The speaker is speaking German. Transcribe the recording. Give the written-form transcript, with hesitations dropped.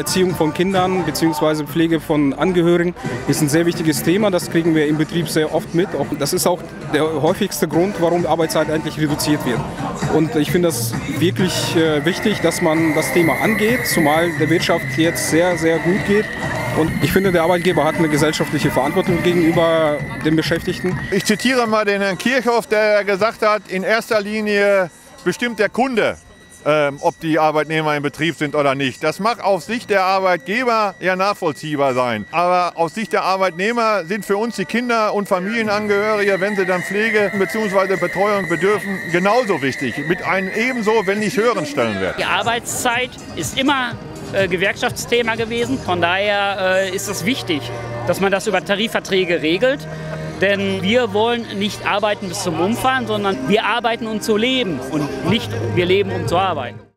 Erziehung von Kindern bzw. Pflege von Angehörigen ist ein sehr wichtiges Thema. Das kriegen wir im Betrieb sehr oft mit. Das ist auch der häufigste Grund, warum Arbeitszeit eigentlich reduziert wird. Und ich finde das wirklich wichtig, dass man das Thema angeht, zumal der Wirtschaft jetzt sehr, sehr gut geht. Und ich finde, der Arbeitgeber hat eine gesellschaftliche Verantwortung gegenüber den Beschäftigten. Ich zitiere mal den Herrn Kirchhoff, der gesagt hat, in erster Linie bestimmt der Kunde, ob die Arbeitnehmer im Betrieb sind oder nicht. Das mag aus Sicht der Arbeitgeber ja nachvollziehbar sein. Aber aus Sicht der Arbeitnehmer sind für uns die Kinder und Familienangehörige, wenn sie dann Pflege bzw. Betreuung bedürfen, genauso wichtig. Mit einem ebenso, wenn nicht höheren Stellenwert. Die Arbeitszeit ist immer Gewerkschaftsthema gewesen. Von daher ist es wichtig, dass man das über Tarifverträge regelt. Denn wir wollen nicht arbeiten bis zum Umfallen, sondern wir arbeiten, um zu leben und nicht wir leben, um zu arbeiten.